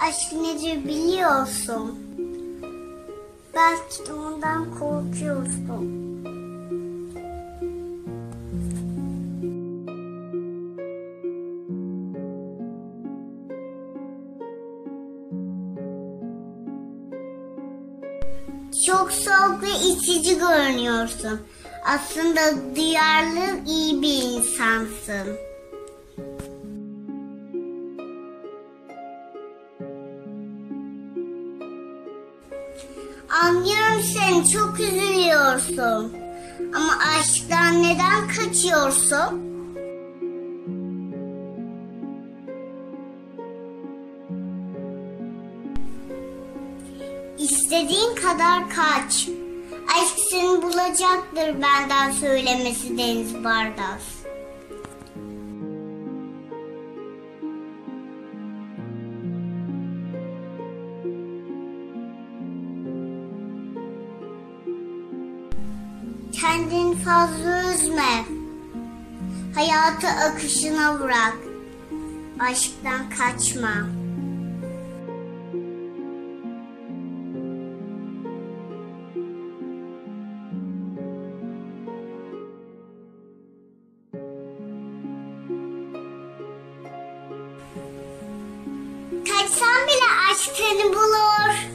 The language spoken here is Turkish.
aşk nedir biliyorsun. Belki de ondan korkuyorsun. Çok soğuk ve itici görünüyorsun. Aslında duyarlı, iyi bir insansın. Anlıyorum, seni çok üzülüyorsun. Ama aşktan neden kaçıyorsun? İstediğin kadar kaç. Aşk seni bulacaktır, benden söylemesi Deniz Bardas. Kendini fazla üzme. Hayatı akışına bırak. Aşktan kaçma. Kaçsan bile aşk seni bulur.